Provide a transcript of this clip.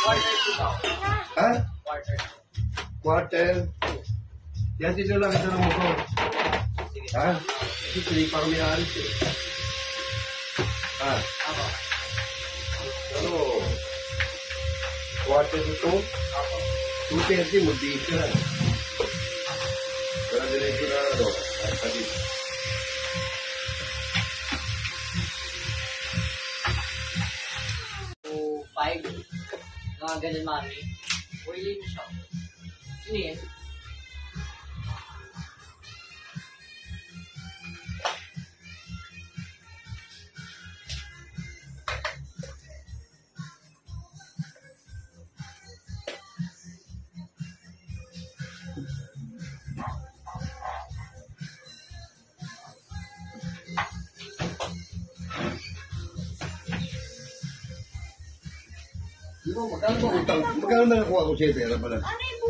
Ha? Quarter. Yan dito lang ito ng muko. Ha? Kasi sinipang may alis eh. Ha? Ano? Quarter ito? 230 mo dito na. Wala diretso na ano. Tadi. Five. Mga ganun, mami. Oily mo siya. Sino yan? Magkano ba utang? Magkano na nakuha ko siya pera pala? Ano yung